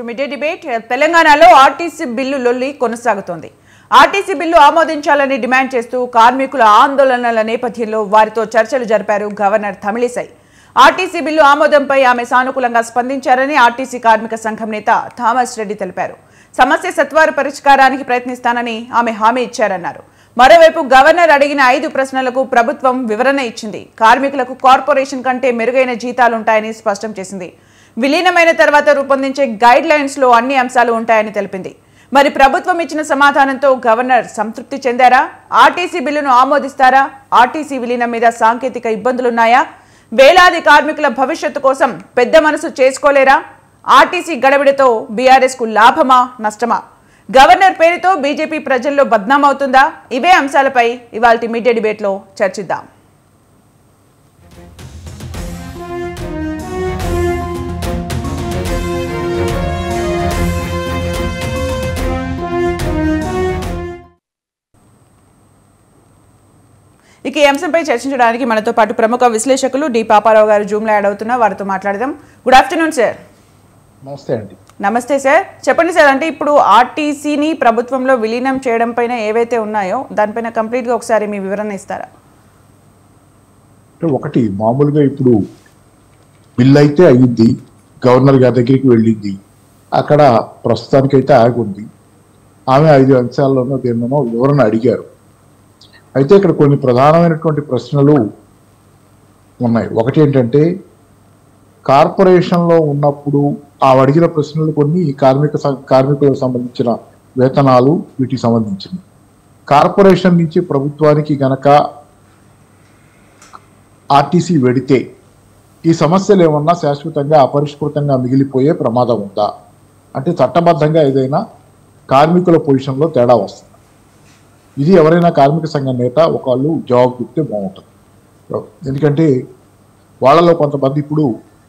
To mid day debate. తెలంగాణలో RTC bill లొల్లి కొనసాగుతోంది. ఆర్టీసీ బిల్లు ఆమోదించాలని డిమాండ్ చేస్తూ కార్మికుల ఆందోళనల నేపథ్యంలో వారితో చర్చలు జరిపారు గవర్నర్ తమిళిసై. ఆర్టీసీ బిల్లు ఆమోదంపై ఆమె సానుకూలంగా స్పందించారని ఆర్టీసీ కార్మిక సంఘం నేత థామస్ రెడ్డి తెలిపారు. సమస్య సత్వర పరిష్కారానికి ప్రయత్నిస్తానని ఆమె హామీ ఇచ్చారన్నారు. మరోవైపు గవర్నర్ అడిగిన 5 ప్రశ్నలకు ప్రభుత్వం వివరణ ఇచ్చింది. కార్మికులకు కార్పొరేషన్ కంటే మెరుగైన జీతాలుంటాయని స్పష్టం చేసింది. విలీనమైన తర్వాత రూపొందించే గైడ్ లైన్స్ లో అన్ని అంశాలు ఉంటాయని తెలిపింది. మరి ప్రభుత్వం ఇచ్చిన సమాధానంతో గవర్నర్ సంతృప్తి చెందారా? ఆర్టీసీ బిల్లును ఆమోదిస్తారా? ఆర్టీసీ విలీనం మీద సాంకేతిక ఇబ్బందులున్నాయా? వేలాది కార్మికుల భవిష్యత్తు కోసం పెద్ద మనసు చేసుకోలేరా? ఆర్టీసీ గడబిడతో బీఆర్ఎస్ కు లాభమా నష్టమా? గవర్నర్ పేరుతో బీజేపీ ప్రజల్లో బద్నామవుతుందా? ఇవే అంశాలపై ఇవాల్టి మిడ్ డే డిబేట్ లో చర్చిద్దాం. ఇక ఈ అంశంపై చర్చించడానికి మనతో పాటు ప్రముఖ విశ్లేషకులు డి పాపారావు గారు జూమ్ లో యాడ్ అవుతున్నా, వారితో మాట్లాడదాం. Good afternoon sir. నమస్తే అండి. నమస్తే సార్. చెప్పండి సార్, అంటే ఇప్పుడు ఆర్టీసీని ప్రభుత్వంలో విలీనం చేయడం పైన ఏవైతే ఉన్నాయో దానిపైన కంప్లీట్ గా ఒకసారి మీ వివరణ ఇస్తారా? ఒకటి, మామూలుగా ఇప్పుడు బిల్ అయితే అయ్యింది, గవర్నర్ గారి దగ్గరికి వెళ్ళింది, అక్కడ ప్రస్తుతానికైతే ఆగుంది. ఆమె 5 అంశాల్లోనో దేనిలోనో వివరణ అడిగారు. అయితే ఇక్కడ కొన్ని ప్రధానమైనటువంటి ప్రశ్నలు ఉన్నాయి. ఒకటి ఏంటంటే, కార్పొరేషన్లో ఉన్నప్పుడు అడిగిన ప్రశ్నలు కొన్ని కార్మికులకు సంబంధించిన వేతనాలు, వీటికి సంబంధించినవి. కార్పొరేషన్ నుంచి ప్రభుత్వానికి గనక ఆర్టీసీ వెడితే ఈ సమస్యలు ఏమన్నా శాశ్వతంగా అపరిష్కృతంగా మిగిలిపోయే ప్రమాదం ఉందా? అంటే చట్టబద్ధంగా ఏదైనా కార్మికుల పొజిషన్లో తేడా వస్తుంది. ఇది ఎవరైనా కార్మిక సంఘ నేత ఒకళ్ళు జవాబు చెప్తే బాగుంటుంది. ఎందుకంటే వాళ్ళలో కొంతమంది ఇప్పుడు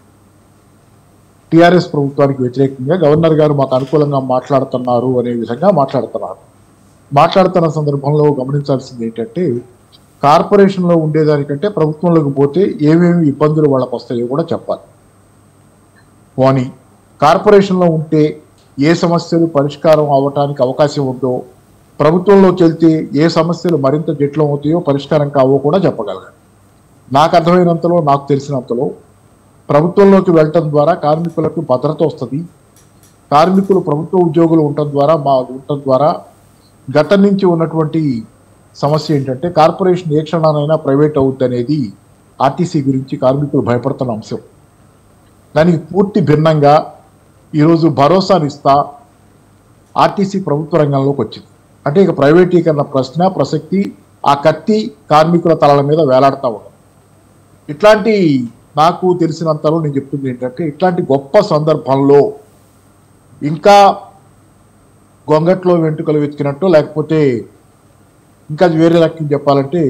టీఆర్ఎస్ ప్రభుత్వానికి వ్యతిరేకంగా గవర్నర్ గారు మాకు అనుకూలంగా మాట్లాడుతున్నారు అనే విధంగా మాట్లాడుతున్న సందర్భంలో గమనించాల్సింది ఏంటంటే, కార్పొరేషన్లో ఉండేదానికంటే ప్రభుత్వంలోకి పోతే ఏమేమి ఇబ్బందులు వాళ్ళకు వస్తాయో కూడా చెప్పాలి. పోనీ కార్పొరేషన్లో ఉంటే ఏ సమస్యలు పరిష్కారం అవ్వటానికి అవకాశం ఉందో, ప్రభుత్వంలోకి వెళ్తే ఏ సమస్యలు మరింత జటిలం అవుతాయో, పరిష్కారం కావో కూడా చెప్పగలగాలి. నాకు అర్థమైనంతలో, నాకు తెలిసినంతలో ప్రభుత్వంలోకి వెళ్ళటం ద్వారా కార్మికులకు భద్రత వస్తుంది. కార్మికులు ప్రభుత్వ ఉద్యోగులు ఉండటం ద్వారా గతం నుంచి ఉన్నటువంటి సమస్య ఏంటంటే, కార్పొరేషన్ ఏ క్షణానైనా ప్రైవేట్ అవుద్ది అనేది ఆర్టీసీ గురించి కార్మికులు భయపడుతున్న అంశం. దానికి పూర్తి భిన్నంగా ఈరోజు భరోసానిస్తా ఆర్టీసీ ప్రభుత్వ రంగంలోకి వచ్చింది. అంటే ఇక ప్రైవేటీకరణ ప్రసక్తి ఆ కత్తి కార్మికుల తలల మీద వేలాడుతూ ఉంది. ఇట్లాంటి, నాకు తెలిసినంతలో నేను చెప్తుంది ఏంటంటే, ఇట్లాంటి గొప్ప సందర్భంలో ఇంకా గొంగట్లో వెంట్రుకలు వెతికినట్టు, లేకపోతే ఇంకా వేరే రకం చెప్పాలంటే,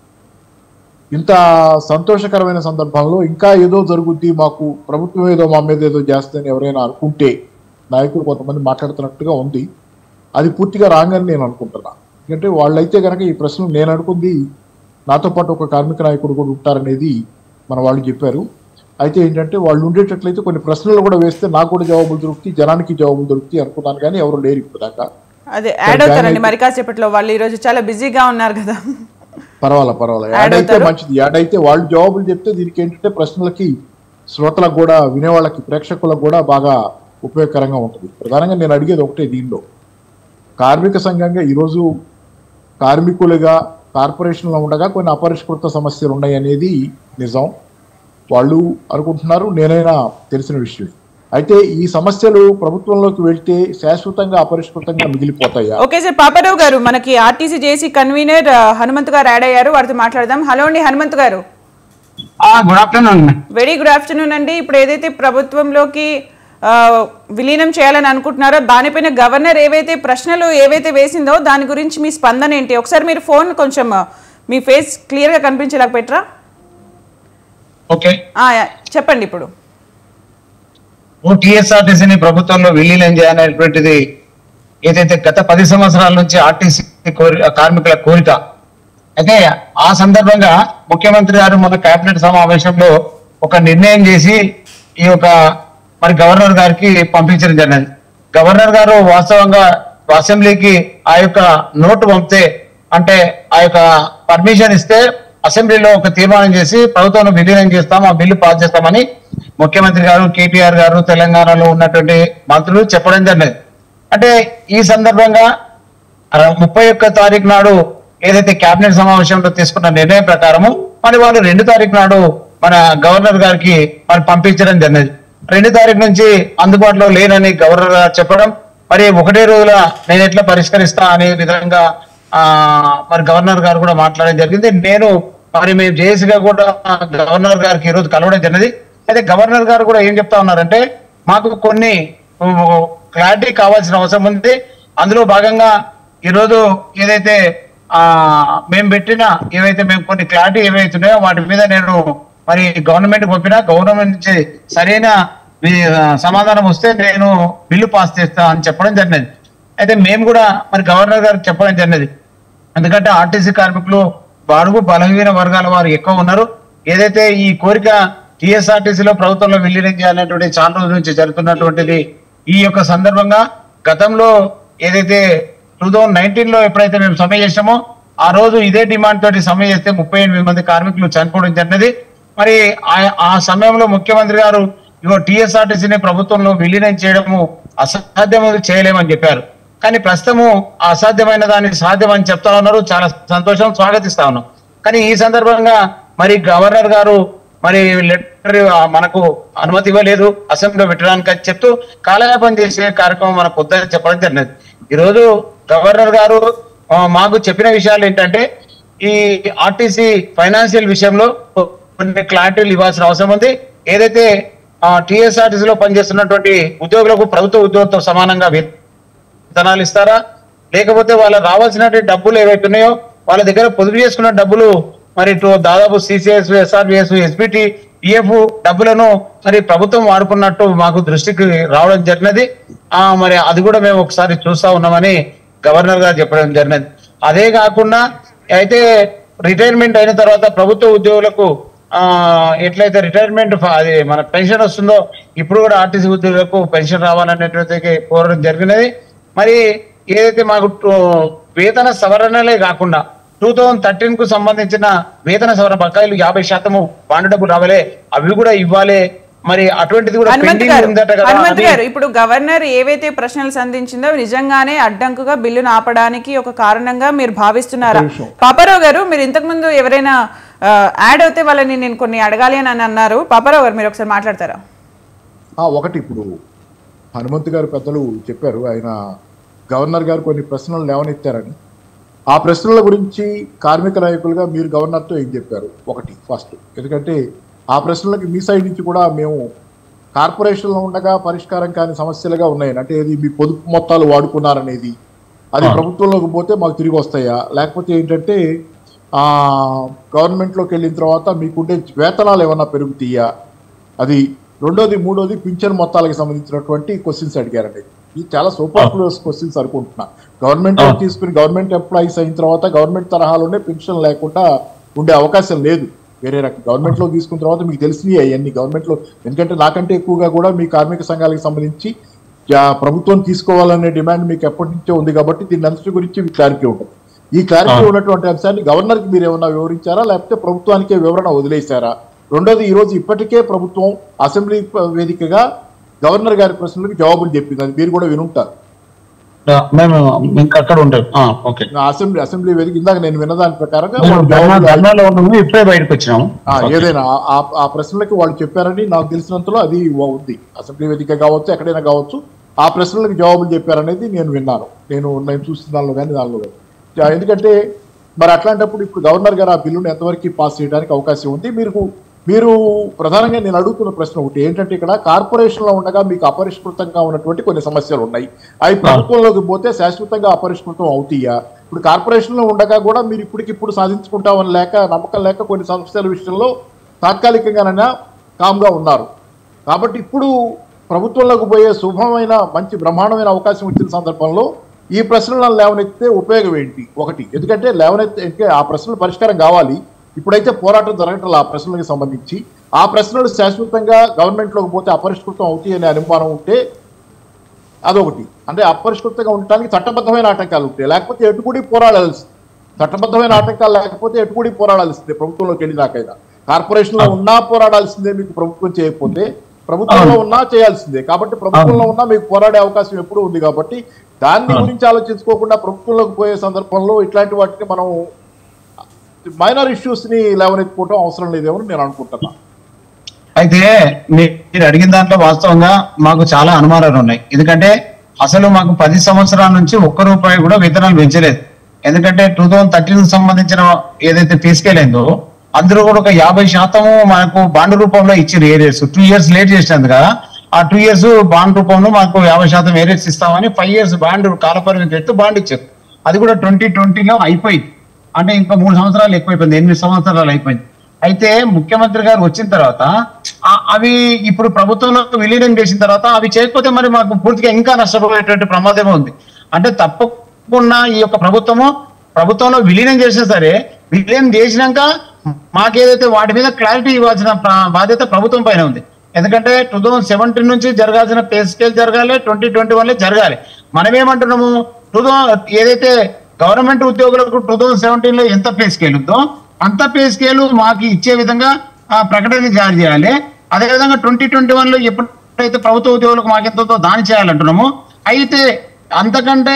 ఇంత సంతోషకరమైన సందర్భంలో ఇంకా ఏదో జరుగుద్ది, మాకు ప్రభుత్వం ఏదో మా మీద ఏదో చేస్తుందని ఎవరైనా అనుకుంటే, నాయకులు కొంతమంది మాట్లాడుతున్నట్టుగా ఉంది. అది పూర్తిగా రాంగ్ అని నేను అనుకుంటున్నా. ఎందుకంటే వాళ్ళైతే కనుక ఈ ప్రశ్నలు, నేను అనుకుంది నాతో పాటు ఒక కార్మిక నాయకుడు కూడా ఉంటారనేది మన వాళ్ళు చెప్పారు. అయితే ఏంటంటే, వాళ్ళు ఉండేటట్లయితే కొన్ని ప్రశ్నలు కూడా వేస్తే నాకు కూడా జవాబులు దొరుకుతాయి, జనానికి జవాబులు దొరుకుతాయి అనుకున్నాను. కానీ ఎవరు లేరు ఇప్పుడు దాకా. అదే యాడ్ అవుతారండి మరి కాసేపట్లో. వాళ్ళు ఈ రోజు చాలా బిజీగా ఉన్నారు కదా. పర్వాలేదు, యాడ్ అయితే మంచిది. యాడ్ అయితే వాళ్ళు జవాబులు చెప్తే దీనికి ఏంటంటే ప్రశ్నలకి శ్రోతలకు కూడా, వినేవాళ్ళకి, ప్రేక్షకులకు కూడా బాగా ఉపయోగకరంగా ఉంటుంది. ప్రధానంగా నేను అడిగేది ఒకటే, దీనిలో కార్మిక సంఘంగా ఈరోజు కార్మికులుగా కార్పొరేషన్లో ఉండగా కొన్ని అపరిష్కృత సమస్యలు ఉన్నాయి అనేది నిజం. వాళ్ళు అనుకుంటున్నారు, నేనైనా తెలిసిన విషయం. అయితే ఈ సమస్యలు ప్రభుత్వంలోకి వెళ్తే శాశ్వతంగా అపరిష్కృతంగా మిగిలిపోతాయా? Okay sir. పాపారావు గారు, మనకి ఆర్టీసీ జేసీ కన్వీనర్ హనుమంత్ గారు యాడ్ అయ్యారు, వారితో మాట్లాడదాం. హలో అండి హనుమంత్ గారు. Good afternoon. Very good afternoon అండి. ఇప్పుడు ఏదైతే ప్రభుత్వంలోకి విలీనం చేయాలని అనుకుంటున్నారో దానిపైన గవర్నర్ ఏవైతే ప్రశ్నలు వేసిందో దాని గురించి మీ స్పందన ఏంటి? ఒకసారి మీరు ఫోన్ కొంచెం మీ ఫేస్ క్లియర్ గా కనిపించేలాగా పెట్టరా? ఓకే, చెప్పండి. ఇప్పుడు టీఎస్ఆర్టీసీని ప్రభుత్వంలో విలీనం చేయాలనేటువంటిది ఏదైతే గత 10 సంవత్సరాల నుంచి ఆర్టీసీ కార్మికుల కోరిక. అయితే ఆ సందర్భంగా ముఖ్యమంత్రి గారు మన కేబినెట్ సమావేశంలో ఒక నిర్ణయం చేసి ఈ యొక్క మరి గవర్నర్ గారికి పంపించడం జరిగింది. గవర్నర్ గారు వాస్తవంగా అసెంబ్లీకి ఆ యొక్క నోటు పంపితే, అంటే ఆ యొక్క పర్మిషన్ ఇస్తే అసెంబ్లీలో ఒక తీర్మానం చేసి ప్రభుత్వం విలీనం చేస్తాం, ఆ బిల్లు పాస్ చేస్తామని ముఖ్యమంత్రి గారు, కేటీఆర్ గారు, తెలంగాణలో ఉన్నటువంటి మంత్రులు చెప్పడం జరిగింది. అంటే ఈ సందర్భంగా 31 తారీఖు నాడు ఏదైతే కేబినెట్ సమావేశంలో తీసుకున్న నిర్ణయం ప్రకారము మరి వాళ్ళు 2 తారీఖు నాడు మన గవర్నర్ గారికి మరి పంపించడం జరిగింది. 2 తారీఖు నుంచి అందుబాటులో లేనని గవర్నర్ గారు చెప్పడం, మరి 1 రోజుల నేను ఎట్లా పరిష్కరిస్తా అనే విధంగా మరి గవర్నర్ గారు కూడా మాట్లాడడం జరిగింది. నేను మరి మేము జేఏసీగా కూడా గవర్నర్ గారికి ఈరోజు కలవడం జరిగింది. అయితే గవర్నర్ గారు కూడా ఏం చెప్తా ఉన్నారంటే, మాకు కొన్ని క్లారిటీ కావాల్సిన అవసరం ఉంది. అందులో భాగంగా ఈరోజు ఏదైతే మేము పెట్టిన ఏవైతే మేము కొన్ని క్లారిటీ ఏవైతున్నాయో వాటి మీద నేను మరి గవర్నమెంట్ పంపినా, గవర్నమెంట్ నుంచి సరైన సమాధానం వస్తే నేను బిల్లు పాస్ చేస్తా అని చెప్పడం జరిగినది. అయితే మేము కూడా మరి గవర్నర్ గారికి చెప్పడం జరిగినది. ఎందుకంటే ఆర్టీసీ కార్మికులు బడుగు బలహీన వర్గాల వారు ఎక్కువ ఉన్నారు. ఏదైతే ఈ కోరిక టీఎస్ఆర్టీసీలో ప్రభుత్వంలో విలీనం చేయాలనేటువంటి చాలా రోజుల నుంచి జరుగుతున్నటువంటిది. ఈ యొక్క సందర్భంగా గతంలో ఏదైతే 2019లో ఎప్పుడైతే మేము సమ్మె చేసామో ఆ రోజు ఇదే డిమాండ్ తోటి సమ్మె చేస్తే 38 మంది కార్మికులు చనిపోవడం జరిగినది. మరి ఆ సమయంలో ముఖ్యమంత్రి గారు ఇగో టీఎస్ఆర్టీసీని ప్రభుత్వంలో విలీనం చేయడము అసాధ్యం, చేయలేమని చెప్పారు. కానీ ప్రస్తుతము అసాధ్యమైన దాన్ని సాధ్యం అని చెప్తా ఉన్నారు. చాలా సంతోషం, స్వాగతిస్తా ఉన్నాం. కానీ ఈ సందర్భంగా మరి గవర్నర్ గారు మరి లెటర్ మనకు అనుమతి ఇవ్వలేదు అసెంబ్లీలో పెట్టడానికి అని చెప్తూ కాలయాపన చేసే కార్యక్రమం మనకు వద్దని చెప్పడం జరిగినది. ఈరోజు గవర్నర్ గారు మాకు చెప్పిన విషయాలు ఏంటంటే, ఈ ఆర్టీసీ ఫైనాన్షియల్ విషయంలో కొన్ని క్లారిటీలు ఇవ్వాల్సిన అవసరం ఉంది. ఏదైతే టీఎస్ఆర్టీసీలో పనిచేస్తున్నటువంటి ఉద్యోగులకు ప్రభుత్వ ఉద్యోగులతో సమానంగా వేతనాలు ఇస్తారా, లేకపోతే వాళ్ళకి రావాల్సినటువంటి డబ్బులు ఏవైతున్నాయో వాళ్ళ దగ్గర పొదుపు చేసుకున్న డబ్బులు మరి దాదాపు సిసిఎస్, ఎస్ఆర్బిఎస్, ఎస్బిటి, పిఎఫ్ డబ్బులను మరి ప్రభుత్వం వాడుకున్నట్టు మాకు దృష్టికి రావడం జరిగినది. మరి అది కూడా మేము ఒకసారి చూస్తా ఉన్నామని గవర్నర్ గారు చెప్పడం జరిగినది. అదే కాకుండా అయితే రిటైర్మెంట్ అయిన తర్వాత ప్రభుత్వ ఉద్యోగులకు ఎట్లయితే రిటైర్మెంట్ అది మన పెన్షన్ వస్తుందో ఇప్పుడు కూడా ఆర్టీసీ ఉద్యోగులకు పెన్షన్ రావాలనేటువంటి కోరడం జరిగినది. మరి ఏదైతే మాకు వేతన సవరణలే కాకుండా 2013 కు సంబంధించిన వేతన సవరణ బకాయిలు 50% బాండ్ డబ్బులు రావాలే, అవి కూడా ఇవ్వాలి. మరి అటువంటిది కూడా హనుమంత్ గారు, ఇప్పుడు గవర్నర్ ఏవైతే ప్రశ్నలు సంధించిందో నిజంగానే అడ్డంకుగా బిల్లును ఆపడానికి ఒక కారణంగా మీరు భావిస్తున్నారా? పాపారావు గారు, మీరు ఇంతకు ముందు ఎవరైనా యాడ్ అవుతే వాళ్ళని నేను కొన్ని అడగాలి అని అన్నారు. పాపారావు గారు, మీరు ఒకసారి మాట్లాడతారా? ఒకటి, ఇప్పుడు హనుమంత్ గారు పెద్దలు చెప్పారు, ఆయన గవర్నర్ గారు కొన్ని ప్రశ్నలు లేవనెత్తారని. ఆ ప్రశ్నల గురించి కార్మిక నాయకులుగా మీరు గవర్నర్తో ఏం చెప్పారు? ఒకటి ఫస్ట్, ఎందుకంటే ఆ ప్రశ్నలకి మీ సైడ్ నుంచి కూడా మేము కార్పొరేషన్లో ఉండగా పరిష్కారం కాని సమస్యలుగా ఉన్నాయని, అంటే ఇది మీ పొదుపు మొత్తాలు వాడుకున్నారనేది, అది ప్రభుత్వంలోకి పోతే మాకు తిరిగి వస్తాయా, లేకపోతే ఏంటంటే గవర్నమెంట్లోకి వెళ్ళిన తర్వాత మీకుండే వేతనాలు ఏమన్నా పెరుగుతాయా, అది రెండోది. మూడోది, పింఛన్ మొత్తాలకు సంబంధించినటువంటి క్వశ్చన్స్ అడిగారండి. ఇది చాలా సూపర్ఫ్లూయస్ క్వశ్చన్స్ అనుకుంటున్నా. గవర్నమెంట్ తీసుకుని గవర్నమెంట్ ఎంప్లాయీస్ అయిన తర్వాత గవర్నమెంట్ తరహాలోనే పెన్షన్ లేకుండా ఉండే అవకాశం లేదు. వేరే రకం గవర్నమెంట్లో తీసుకున్న తర్వాత మీకు తెలిసినవి అవన్నీ గవర్నమెంట్లో, ఎందుకంటే నాకంటే ఎక్కువగా కూడా మీ కార్మిక సంఘాలకు సంబంధించి ప్రభుత్వం తీసుకోవాలనే డిమాండ్ మీకు ఎప్పటి నుంచో ఉంది కాబట్టి దీని అంతటి గురించి మీకు క్లారిటీ ఉంటుంది. ఈ క్లారిటీ ఉన్నటువంటి అంశాన్ని గవర్నర్కి మీరు ఏమన్నా వివరించారా, లేకపోతే ప్రభుత్వానికే వివరణ వదిలేశారా? రెండోది, ఈరోజు ఇప్పటికే ప్రభుత్వం అసెంబ్లీ వేదికగా గవర్నర్ గారి ప్రశ్నలకు జవాబులు చెప్పింది, అది మీరు కూడా వినుంటారు. అసెంబ్లీ వేదిక ఇందాక నేను విన్నదాని ప్రకారంగా ఏదైనా ఆ ప్రశ్నలకి వాళ్ళు చెప్పారని నాకు తెలిసినంతలో అది ఉంది. అసెంబ్లీ వేదిక కావచ్చు, ఎక్కడైనా కావచ్చు, ఆ ప్రశ్నలకు జవాబులు చెప్పారనేది నేను విన్నాను. నేను చూసిన దానిలో కానీ దానిలో కానీ. ఎందుకంటే మరి అట్లాంటప్పుడు ఇప్పుడు గవర్నర్ గారు ఆ బిల్లును ఎంతవరకు పాస్ చేయడానికి అవకాశం ఉంది? మీరు ప్రధానంగా నేను అడుగుతున్న ప్రశ్న ఒకటి ఏంటంటే, ఇక్కడ కార్పొరేషన్లో ఉండగా మీకు అపరిష్కృతంగా ఉన్నటువంటి కొన్ని సమస్యలు ఉన్నాయి. అవి ప్రభుత్వంలోకి పోతే శాశ్వతంగా అపరిష్కృతం అవుతాయా? ఇప్పుడు కార్పొరేషన్లో ఉండగా కూడా మీరు ఇప్పటికిప్పుడు సాధించుకుంటామని లేక, నమ్మకం లేక కొన్ని సమస్యల విషయంలో తాత్కాలికంగానైనా కామ్గా ఉన్నారు. కాబట్టి ఇప్పుడు ప్రభుత్వంలోకి పోయే శుభమైన మంచి బ్రహ్మాండమైన అవకాశం వచ్చిన సందర్భంలో ఈ ప్రశ్నలను లేవనెత్తితే ఉపయోగం ఏంటి? ఒకటి, ఎందుకంటే ఆ ప్రశ్నల పరిష్కారం కావాలి. ఇప్పుడైతే పోరాటం జరగటం ఆ ప్రశ్నలకు సంబంధించి ఆ ప్రశ్నలు శాశ్వతంగా గవర్నమెంట్లోకి పోతే అపరిష్కృతం అవుతాయి అనే అనుమానం ఉంటే అదొకటి. అంటే అపరిష్కృతంగా ఉండటానికి చట్టబద్ధమైన ఆటంకాలు ఉంటాయి, లేకపోతే ఎటుకుడి పోరాడాల్సింది. చట్టబద్ధమైన ఆటంకాలు లేకపోతే ఎటుకుడి పోరాడాల్సిందే. ప్రభుత్వంలోకి వెళ్ళినాకైనా కార్పొరేషన్ లో ఉన్నా పోరాడాల్సిందే, మీకు ప్రభుత్వం చేయకపోతే ప్రభుత్వంలో ఉన్నా చేయాల్సిందే. కాబట్టి ప్రభుత్వంలో ఉన్నా మీకు పోరాడే అవకాశం ఎప్పుడూ ఉంది. కాబట్టి దాన్ని గురించి ఆలోచించుకోకుండా ప్రభుత్వంలోకి పోయే సందర్భంలో ఇట్లాంటి వాటిని మనం మైనర్ ఇష్యూస్ ని లేవనెత్తుకోవడం అవసరం లేదేమో నేను అనుకుంటున్నా. అయితే మీరు అడిగిన దాంట్లో వాస్తవంగా మాకు చాలా అనుమానాలు ఉన్నాయి. ఎందుకంటే అసలు మాకు 10 సంవత్సరాల నుంచి ₹1 కూడా వేతనాలు పెంచలేదు. ఎందుకంటే 2013 సంబంధించిన ఏదైతే తీసుకెళ్ళిందో అందులో కూడా ఒక 50% మనకు బాండ్ రూపంలో ఇచ్చారు ఏరియర్స్. 2 years లేట్ చేసినందుకు కదా ఆ 2 years బాండ్ రూపంలో మాకు 50% ఏరియర్స్ ఇస్తామని 5 years బాండ్ కాలపరిమితి ఎత్తు బాండ్ ఇచ్చారు. అది కూడా 2020లో అయిపోయింది. అంటే ఇంకా 3 సంవత్సరాలు ఎక్కువైపోయింది, 8 సంవత్సరాలు అయిపోయింది. అయితే ముఖ్యమంత్రి గారు వచ్చిన తర్వాత అవి ఇప్పుడు ప్రభుత్వంలో విలీనం చేసిన తర్వాత అవి చేయకపోతే మరి మాకు పూర్తిగా ఇంకా నష్టపోయేటువంటి ప్రమాదమే ఉంది. అంటే తప్పకుండా ఈ యొక్క ప్రభుత్వంలో విలీనం చేసినా సరే విలీనం చేసినాక మాకేదైతే వాటి మీద క్లారిటీ ఇవ్వాల్సిన బాధ్యత ప్రభుత్వం పైన ఉంది. ఎందుకంటే 2017 నుంచి జరగాల్సిన పే స్కేల్ జరగాలి, 2021లో జరగాలి. మనమేమంటున్నాము, ఏదైతే గవర్నమెంట్ ఉద్యోగులకు 2017లో ఎంత పే స్కేల్ ఉందో అంత పే స్కేలు మాకు ఇచ్చే విధంగా ప్రకటన జారీ చేయాలి. అదేవిధంగా 2021లో ఎప్పుడైతే ప్రభుత్వ ఉద్యోగులకు మాకెంతో దాని చేయాలంటున్నాము. అయితే అంతకంటే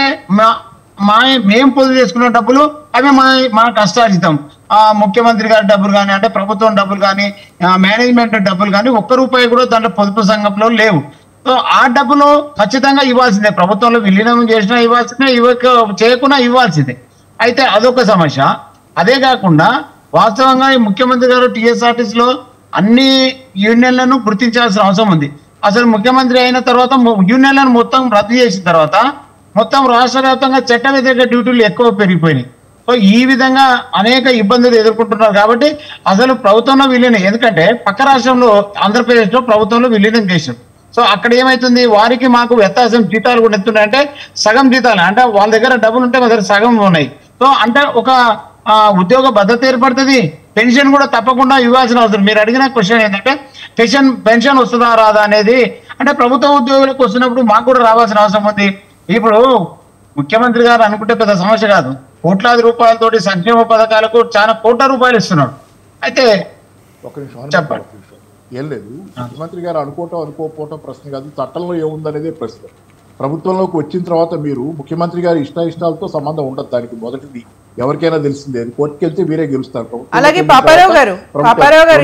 మేము పొదుపు చేసుకున్న డబ్బులు అవి మా కష్టార్జితం. ముఖ్యమంత్రి గారి డబ్బులు కానీ, అంటే ప్రభుత్వం డబ్బులు కానీ, మేనేజ్మెంట్ డబ్బులు కానీ ₹1 కూడా దాంట్లో పొదుపు సంఘంలో లేవు. సో ఆ డబ్బులు ఖచ్చితంగా ఇవ్వాల్సిందే. ప్రభుత్వంలో విలీనం చేసినా ఇవ్వాల్సిందే, చేయకుండా ఇవ్వాల్సిందే. అయితే అదొక సమస్య. అదే కాకుండా వాస్తవంగా ఈ ముఖ్యమంత్రి గారు TSRTCలో అన్ని యూనియన్లను గుర్తించాల్సిన అవసరం ఉంది. అసలు ముఖ్యమంత్రి అయిన తర్వాత యూనియన్లను మొత్తం రద్దు చేసిన తర్వాత మొత్తం రాష్ట్ర వ్యాప్తంగా చట్ట వ్యతిరేక డ్యూటీలు ఎక్కువ పెరిగిపోయినాయి. సో ఈ విధంగా అనేక ఇబ్బందులు ఎదుర్కొంటున్నారు. కాబట్టి అసలు ప్రభుత్వంలో విలీనం, ఎందుకంటే పక్క రాష్ట్రంలో ఆంధ్రప్రదేశ్లో ప్రభుత్వంలో విలీనం చేశారు. సో అక్కడ ఏమైతుంది, వారికి మాకు వ్యత్యాసం జీతాలు కూడా ఎత్తున్నాయంటే సగం జీతాలు, అంటే వాళ్ళ దగ్గర డబ్బులు ఉంటే మా దగ్గర సగం ఉన్నాయి. సో అంటే ఒక ఉద్యోగ భద్రత ఏర్పడుతుంది. పెన్షన్ కూడా తప్పకుండా ఇవ్వాల్సిన అవసరం. మీరు అడిగిన క్వశ్చన్ ఏంటంటే పెన్షన్ వస్తుందా రాదా అనేది, అంటే ప్రభుత్వ ఉద్యోగులకు వస్తున్నప్పుడు మాకు కూడా రావాల్సిన అవసరం ఉంది. ఇప్పుడు ముఖ్యమంత్రి గారు అనుకుంటే పెద్ద సమస్య కాదు, కోట్లాది రూపాయలతోటి సంక్షేమ పథకాలకు చాలా కోట్ల రూపాయలు ఇస్తున్నాడు. అయితే ఒక నిమిషం చెప్పండి. ఏం లేదు, ముఖ్యమంత్రి గారు అనుకోకపోవటం ప్రశ్న కాదు, చట్టంలో ఏముందనేదే ప్రశ్న. ప్రభుత్వంలోకి వచ్చిన తర్వాత మీరు ముఖ్యమంత్రి గారి ఇష్టాలతో సంబంధం ఉండదు. దానికి మొదటిది ఎవరికైనా తెలిసిందే, కోర్టుకి వెళ్తే మీరే గెలుస్తారు. అలాగే పాపారావు గారు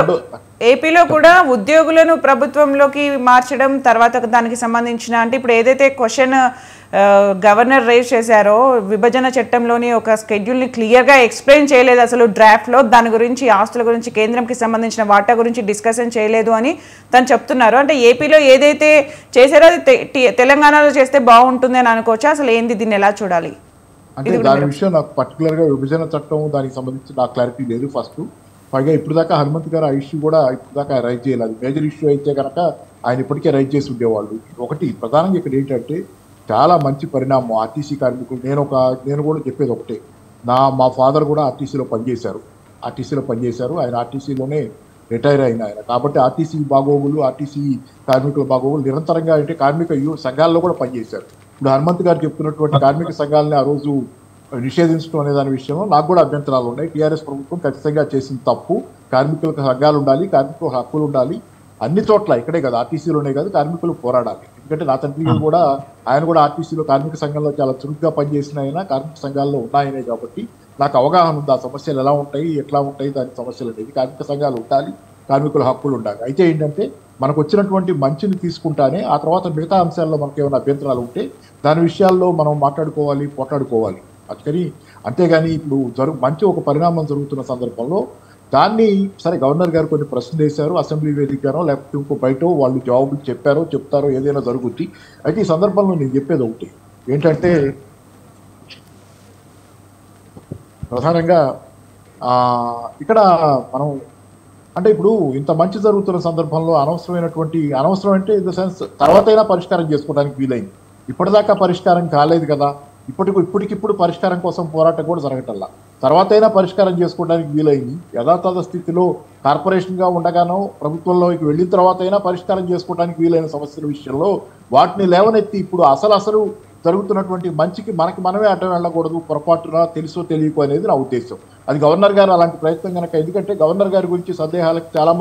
ఏపీలో కూడా ఉద్యోగులను ప్రభుత్వంలోకి మార్చడం, తర్వాత దానికి సంబంధించిన, అంటే ఇప్పుడు ఏదైతే క్వశ్చన్ గవర్నర్ రేజ్ చేశారో విభజన చట్టంలోని ఒక స్కెడ్యూల్ని క్లియర్గా ఎక్స్ప్లెయిన్ చేయలేదు అసలు డ్రాఫ్ట్లో. దాని గురించి ఆస్తుల గురించి కేంద్రంకి సంబంధించిన వాటా గురించి డిస్కషన్ చేయలేదు అని తను చెప్తున్నారు. అంటే ఏపీలో ఏదైతే చేశారో అది తెలంగాణలో చేస్తే బాగుంటుంది అని అనుకోవచ్చు. అసలు ఏంది, దీన్ని ఎలా చూడాలి? అంటే దాని విషయం నాకు పర్టికులర్గా విభజన చట్టం దానికి సంబంధించి నాకు క్లారిటీ లేదు. ఫస్ట్ పైగా ఇప్పుడు దాకా హనుమంత్ గారు ఆ ఇష్యూ కూడా ఇప్పుడు దాకా రైజ్ చేయలేదు. మేజర్ ఇష్యూ అయితే కనుక ఆయన ఇప్పటికే రైజ్ చేసి ఉండేవాళ్ళు. ఒకటి ప్రధానంగా ఇక్కడ ఏంటంటే చాలా మంచి పరిణామం ఆర్టీసీ కార్మికులు. నేను కూడా చెప్పేది ఒకటే, మా ఫాదర్ కూడా ఆర్టీసీలో పనిచేశారు. ఆయన ఆర్టీసీలోనే రిటైర్ అయిన ఆయన. కాబట్టి ఆర్టీసీ బాగోగులు, ఆర్టీసీ కార్మికుల బాగోగులు నిరంతరంగా అంటే కార్మిక సంఘాల్లో కూడా పనిచేశారు. ఇప్పుడు హనుమంత్ గారు చెప్తున్నటువంటి కార్మిక సంఘాలని ఆ రోజు నిషేధించడం అనే దాని విషయంలో నాకు కూడా అభ్యంతరాలు ఉన్నాయి. టీఆర్ఎస్ ప్రభుత్వం ఖచ్చితంగా చేసిన తప్పు. కార్మికులకు సంఘాలు ఉండాలి, కార్మికులకు హక్కులు ఉండాలి. అన్ని చోట్ల, ఇక్కడే కాదు ఆర్టీసీలోనే కాదు, కార్మికులు పోరాడాలి. ఎందుకంటే నా తండ్రి కూడా ఆయన కూడా ఆర్టీసీలో కార్మిక సంఘంలో చాలా చురుగ్గా పనిచేసిన ఆయన, కార్మిక సంఘాల్లో ఉన్నాయనే. కాబట్టి నాకు అవగాహన ఉంది ఆ సమస్యలు ఎలా ఉంటాయి, ఎట్లా ఉంటాయి దాని సమస్యలు అనేది. కార్మిక సంఘాలు ఉండాలి, కార్మికుల హక్కులు ఉండాలి. అయితే ఏంటంటే మనకు వచ్చినటువంటి మంచిని తీసుకుంటానే ఆ తర్వాత మిగతా అంశాల్లో మనకు ఏమైనా అభ్యంతరాలు ఉంటే దాని విషయాల్లో మనం మాట్లాడుకోవాలి, పోట్లాడుకోవాలి. అంతేగాని ఇప్పుడు మంచి ఒక పరిణామం జరుగుతున్న సందర్భంలో దాన్ని సరే గవర్నర్ గారు కొన్ని ప్రశ్నలు వేశారు, అసెంబ్లీ వేదికగానో లేకపోతే ఇంకో బయట వాళ్ళు జవాబులు చెప్తారో ఏదైనా జరుగుద్ది. అయితే ఈ సందర్భంలో నేను చెప్పేది ఒకటి ఏంటంటే ప్రధానంగా ఇక్కడ మనం అంటే ఇప్పుడు ఇంత మంచి జరుగుతున్న సందర్భంలో అనవసరం అంటే ఇన్ ద సెన్స్ తర్వాతైనా పరిష్కారం చేసుకోవడానికి వీలైంది. ఇప్పటిదాకా పరిష్కారం కాలేదు కదా, ఇప్పటికిప్పుడు పరిష్కారం కోసం పోరాటం కూడా జరగటల్లా. తర్వాత అయినా పరిష్కారం చేసుకోవడానికి వీలైంది. యథాతథ స్థితిలో కార్పొరేషన్గా ఉండగానో ప్రభుత్వంలోకి వెళ్ళిన తర్వాత అయినా పరిష్కారం చేసుకోవడానికి వీలైన సమస్యల విషయంలో వాటిని లేవనెత్తి ఇప్పుడు అసలు జరుగుతున్నటువంటి మంచికి మనమే అడ్డం వెళ్ళకూడదు, పొరపాటున తెలుసో తెలియకో అనేది నా ఉద్దేశం. అది గవర్నర్ గారు అలాంటి ప్రయత్నం కనుక, ఎందుకంటే గవర్నర్ గారి గురించి సందేహాలకు చాలా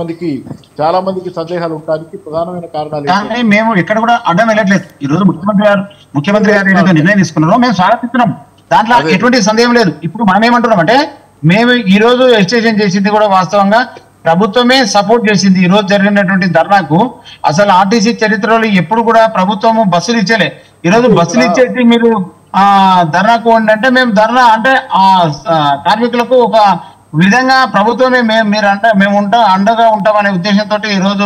మందికి సందేహాలు ఉండడానికి ప్రధానమైన కారణాలు మేము ఇక్కడ కూడా అడ్డం వెళ్ళట్లేదు. ఈ రోజు ముఖ్యమంత్రి గారు ఏదైతే నిర్ణయం తీసుకున్నారో మేము స్వాగతిస్తున్నాం, దాంట్లో ఎటువంటి సందేహం లేదు. ఇప్పుడు మనం ఏమంటున్నాం అంటే, మేము ఈ రోజు ఎక్స్టెన్షన్ చేసింది కూడా వాస్తవంగా ప్రభుత్వమే సపోర్ట్ చేసింది. ఈ రోజు జరిగినటువంటి ధర్నాకు అసలు ఆర్టీసీ చరిత్రలో ఎప్పుడు కూడా ప్రభుత్వము బస్సులు ఇచ్చలే. ఈ రోజు బస్సులు ఇచ్చేసి మీరు ధర్నాకు అంటే మేము ధర్నా అంటే కార్మికులకు ఒక విధంగా ప్రభుత్వమే మేము అండగా ఉంటామనే ఉద్దేశంతో ఈ రోజు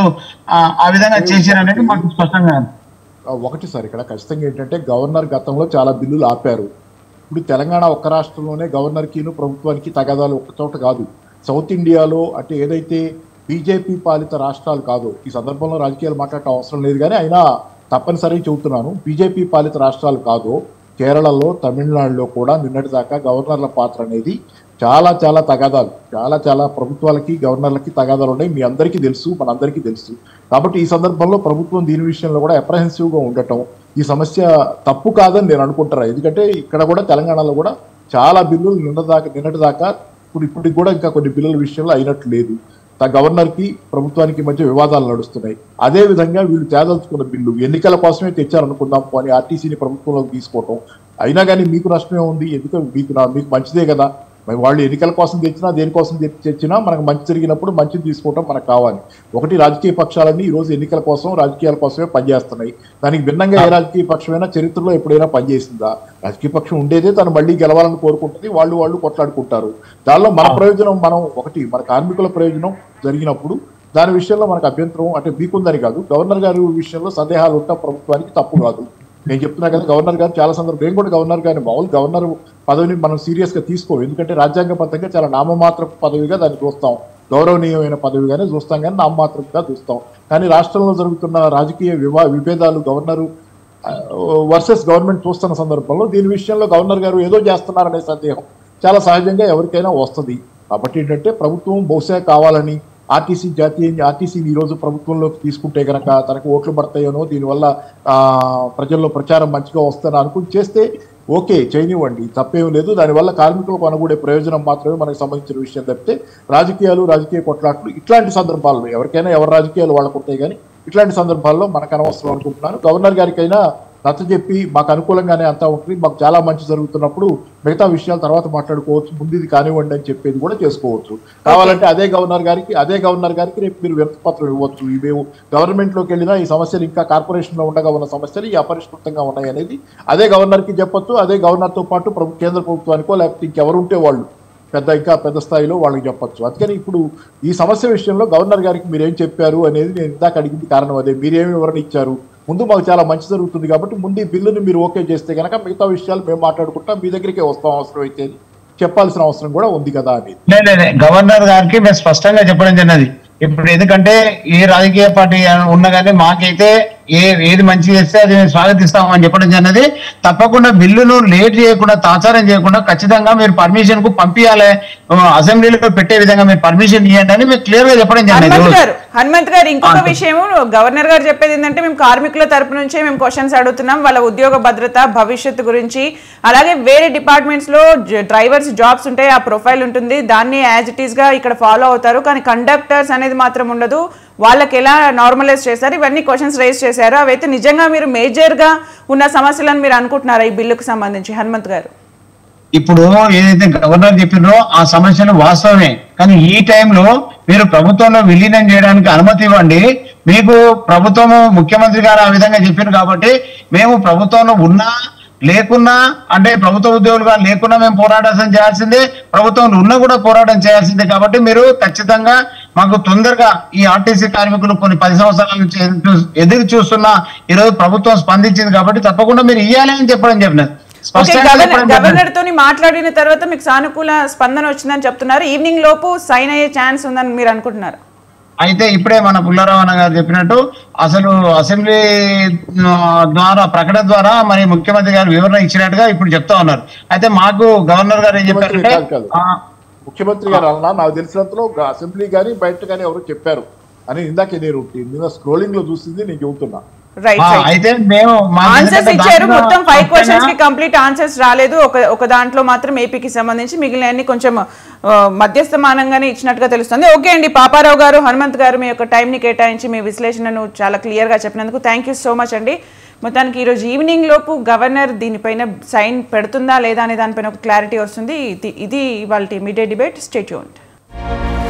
ఆ విధంగా చేశారనేది మాకు స్పష్టంగా. ఒకటి సార్, ఇక్కడ ఖచ్చితంగా ఏంటంటే గవర్నర్ గతంలో చాలా బిల్లులు ఆపారు. ఇప్పుడు తెలంగాణ ఒక్క రాష్ట్రంలోనే గవర్నర్కిను ప్రభుత్వానికి తగాదాలు ఒక్క చోట కాదు. సౌత్ ఇండియాలో అంటే ఏదైతే బీజేపీ పాలిత రాష్ట్రాలు కాదో, ఈ సందర్భంలో రాజకీయాలు మాట్లాడటం అవసరం లేదు కానీ అయినా తప్పనిసరిగా చెబుతున్నాను, బీజేపీ పాలిత రాష్ట్రాలు కాదో కేరళలో, తమిళనాడులో కూడా నిన్నటిదాకా గవర్నర్ల పాత్ర అనేది చాలా తగాదాలు, చాలా ప్రభుత్వాలకి గవర్నర్లకి తగాదాలు ఉన్నాయి. మీ అందరికీ తెలుసు, మనందరికీ తెలుసు. కాబట్టి ఈ సందర్భంలో ప్రభుత్వం దీని విషయంలో కూడా అప్రహెన్సివ్గా ఉండటం ఈ సమస్య తప్పు కాదని నేను అనుకుంటున్నాను. ఎందుకంటే ఇక్కడ కూడా తెలంగాణలో కూడా చాలా బిల్లులు నిన్నటిదాకా ఇప్పటికి కూడా ఇంకా కొన్ని బిల్లుల విషయంలో అయినట్లు లేదు. గవర్నర్కి ప్రభుత్వానికి మధ్య వివాదాలు నడుస్తున్నాయి. అదేవిధంగా వీళ్ళు తేదలుచుకున్న బిల్లు ఎన్నికల కోసమే తెచ్చారనుకుందాం అని ఆర్టీసీని ప్రభుత్వంలోకి తీసుకోవటం, అయినా కానీ మీకు నష్టమే ఉంది. ఎందుకంటే మీకు మంచిదే కదా, మరి వాళ్ళు ఎన్నికల కోసం తెచ్చినా దేనికోసం తెచ్చినా మనకు మంచి జరిగినప్పుడు మంచిని తీసుకోవటం మనకు కావాలి. ఒకటి, రాజకీయ పక్షాలన్నీ ఈరోజు ఎన్నికల కోసం రాజకీయాల కోసమే పనిచేస్తున్నాయి. దానికి భిన్నంగా ఏ రాజకీయ పక్షమైనా చరిత్రలో ఎప్పుడైనా పనిచేసిందా? రాజకీయ పక్షం ఉండేదే తను మళ్ళీ గెలవాలని కోరుకుంటుంది, వాళ్ళు కొట్లాడుకుంటారు. దానిలో మన ప్రయోజనం మన కార్మికుల ప్రయోజనం జరిగినప్పుడు దాని విషయంలో మనకు అభ్యంతరం అంటే మీకుందని కాదు, గవర్నర్ గారి విషయంలో సందేహాలు ఉంటా ప్రభుత్వానికి తప్పు కాదు. నేను చెప్తున్నా కదా, గవర్నర్ గారు చాలా సందర్భం నేను కూడా గవర్నర్ గారిని మామూలు గవర్నర్ పదవిని మనం సీరియస్గా తీసుకోం. ఎందుకంటే రాజ్యాంగబద్ధంగా చాలా నామమాత్ర పదవిగా దాన్ని చూస్తాం, గౌరవనీయమైన పదవిగానే చూస్తాం కానీ నామమాత్రంగా చూస్తాం. కానీ రాష్ట్రంలో జరుగుతున్న రాజకీయ విభేదాలు గవర్నరు వర్సెస్ గవర్నమెంట్ చూస్తున్న సందర్భంలో దీని విషయంలో గవర్నర్ గారు ఏదో చేస్తున్నారనే సందేహం చాలా సహజంగా ఎవరికైనా వస్తుంది. కాబట్టి ఏంటంటే ప్రభుత్వం బహుశా కావాలని ఆర్టీసీని ఈరోజు ప్రభుత్వంలోకి తీసుకుంటే కనుక తనకు ఓట్లు పడతాయోనో, దీనివల్ల ప్రజల్లో ప్రచారం మంచిగా వస్తుందని అనుకుని చేస్తే ఓకే, చేయనివ్వండి, తప్పేం లేదు. దానివల్ల కార్మికులకు అనుకూడే ప్రయోజనం మాత్రమే మనకు సంబంధించిన విషయం తప్పితే రాజకీయ కొట్లాట్లు ఇట్లాంటి సందర్భాల్లో ఎవరికైనా ఎవరి రాజకీయాలు వాళ్ళకు ఉంటాయి కానీ ఇట్లాంటి సందర్భాల్లో మనకు అనవసరం అనుకుంటున్నాను. గవర్నర్ గారికైనా నచ్చజెప్పి మాకు అనుకూలంగానే అంతా ఉంటుంది, మాకు చాలా మంచి జరుగుతున్నప్పుడు మిగతా విషయాలు తర్వాత మాట్లాడుకోవచ్చు, ముందు ఇది కానివ్వండి అని చెప్పేది కూడా చేసుకోవచ్చు. కావాలంటే అదే గవర్నర్ గారికి రేపు మీరు వినతిపత్రం ఇవ్వచ్చు. ఇవేమో గవర్నమెంట్లోకి వెళ్ళినా ఈ సమస్యలు ఇంకా కార్పొరేషన్లో ఉండగా ఉన్న సమస్యలు ఈ అపరిష్కృతంగా ఉన్నాయి అనేది అదే గవర్నర్కి చెప్పొచ్చు. అదే గవర్నర్తో పాటు కేంద్ర ప్రభుత్వానికో లేకపోతే ఇంకెవరు ఉంటే వాళ్ళు ఇంకా పెద్ద స్థాయిలో వాళ్ళకి చెప్పొచ్చు. అందుకని ఇప్పుడు ఈ సమస్య విషయంలో గవర్నర్ గారికి మీరేం చెప్పారు అనేది నేను ఇందాక అడిగింది కారణం అదే. మీరేమి వివరణ ఇచ్చారు? ముందు మాకు చాలా మంచి జరుగుతుంది కాబట్టి ముందు ఈ బిల్లుని మీరు ఓకే చేస్తే కనుక మిగతా విషయాలు మేము మాట్లాడుకుంటాం, మీ దగ్గరికే వస్తాం అవసరం అయితే చెప్పాల్సిన అవసరం కూడా ఉంది కదా అని. గవర్నర్ గారికి మేము స్పష్టంగా చెప్పడం జరిగినది. ఇప్పుడు ఎందుకంటే ఏ రాజకీయ పార్టీ ఉన్నా కానీ మాకైతే ఏది మంచి చేస్తే అది మేము స్వాగతిస్తామని చెప్పడం జరిగినది. తప్పకుండా బిల్లును లేట్ చేయకుండా, తాచారం చేయకుండా ఖచ్చితంగా మీరు పర్మిషన్ కు పంపించాలి, అసెంబ్లీలో పెట్టే విధంగా మీరు పర్మిషన్ ఇవ్వండి అని మీరు క్లియర్ గా చెప్పడం జరిగింది. హనుమంత్ గారు, ఇంకొక విషయం గవర్నర్ గారు చెప్పేది ఏంటంటే, మేము కార్మికుల తరపు నుంచే మేము క్వశ్చన్స్ అడుగుతున్నాం, వాళ్ళ ఉద్యోగ భద్రత, భవిష్యత్తు గురించి. అలాగే వేరే డిపార్ట్మెంట్స్ లో డ్రైవర్స్ జాబ్స్ ఉంటాయి, ఆ ప్రొఫైల్ ఉంటుంది, దాన్ని యాజ్ ఇట్ ఈస్ గా ఇక్కడ ఫాలో అవుతారు. కానీ కండక్టర్స్ అనేది మాత్రం ఉండదు, వాళ్ళకి ఎలా నార్మలైజ్ చేశారు, ఇవన్నీ క్వశ్చన్స్ రేస్ చేశారు. అవైతే నిజంగా మీరు మేజర్ గా ఉన్న సమస్యలను మీరు అనుకుంటున్నారా ఈ బిల్లుకు సంబంధించి? హనుమంత్ గారు, ఇప్పుడు ఏదైతే గవర్నర్ చెప్పినో ఆ సమస్యలు వాస్తవమే, కానీ ఈ టైంలో మీరు ప్రభుత్వంలో విలీనం చేయడానికి అనుమతి ఇవ్వండి. మీకు ప్రభుత్వము ముఖ్యమంత్రి గారు ఆ విధంగా చెప్పారు కాబట్టి మేము ప్రభుత్వంలో ఉన్నా లేకున్నా, అంటే ప్రభుత్వ ఉద్యోగులుగా లేకున్నా మేము పోరాటం చేయాల్సిందే, ప్రభుత్వంలో ఉన్నా కూడా పోరాటం చేయాల్సిందే. కాబట్టి మీరు ఖచ్చితంగా మాకు తొందరగా ఈ ఆర్టీసీ కార్మికులు కొన్ని 10 సంవత్సరాల నుంచి ఎదురు చూస్తున్నా ఈరోజు ప్రభుత్వం స్పందించింది కాబట్టి తప్పకుండా మీరు ఇవ్వాలి అని చెప్పినది. గవర్నర్ తోని మాట్లాడిన తర్వాత మీకు సానుకూల స్పందన వచ్చిందని చెప్తున్నారు. ఈవినింగ్ లోపు సైన్ అయ్యే ఛాన్స్ ఉందని మీరు అనుకుంటున్నారు? అయితే ఇప్పుడే మన పుల్లారావు అన్న గారు చెప్పినట్టు అసలు అసెంబ్లీ ద్వారా ప్రకటన ద్వారా మరి ముఖ్యమంత్రి గారు వివరణ ఇచ్చినట్టుగా ఇప్పుడు చెప్తా ఉన్నారు. అయితే మాకు గవర్నర్ గారు ఏం చెప్పారంటే ముఖ్యమంత్రి గారు అన్నా నాకు తెలిసినంతలో అసెంబ్లీ కానీ బయట కానీ ఎవరు చెప్పారు అని ఇందాక నేను స్క్రోలింగ్ లో చూసింది నేను చెబుతున్నా. అయితే మేము ఆన్సర్స్ ఇచ్చారు. మొత్తం 5 క్వశ్చన్స్ కి కంప్లీట్ ఆన్సర్స్ రాలేదు. ఒక దాంట్లో మాత్రం ఏపీకి సంబంధించి మిగిలిన కొంచెం మధ్యస్థమానంగానే ఇచ్చినట్టుగా తెలుస్తుంది. ఓకే అండి, పాపారావు గారు, హనుమంత్ గారు మీ యొక్క టైంని కేటాయించి మీ విశ్లేషణను చాలా క్లియర్ గా చెప్పినందుకు థ్యాంక్ యూ సో మచ్ అండి. మొత్తానికి ఈరోజు ఈవినింగ్ లోపు గవర్నర్ దీనిపైన సైన్ పెడుతుందా లేదా అనే దానిపైన ఒక క్లారిటీ వస్తుంది. ఇది వాళ్ళ మీడియా డిబేట్. Stay tuned.